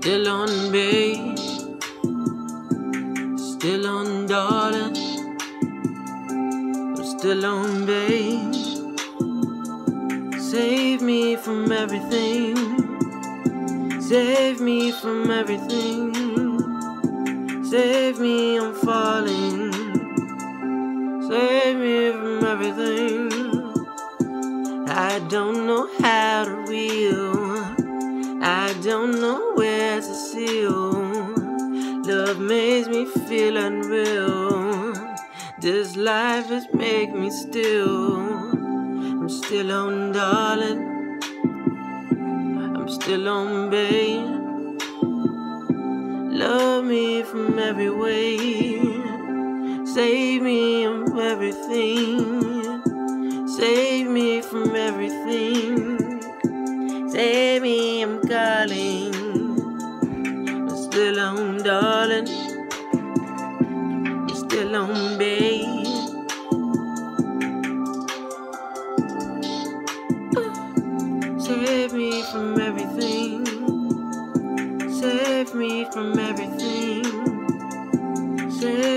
Still on base, still on darling, I'm still on base. Save me from everything, save me from everything, save me, I'm falling, save me from everything. I don't know how to reel, I don't know where to seal. Love makes me feel unreal. This life has made me still. I'm still on darling, I'm still on babe. Love me from every way. Save me from everything, save me from everything. Save me, I'm calling. I'm still on darling, I'm still on babe. Save me from everything, save me from everything. Save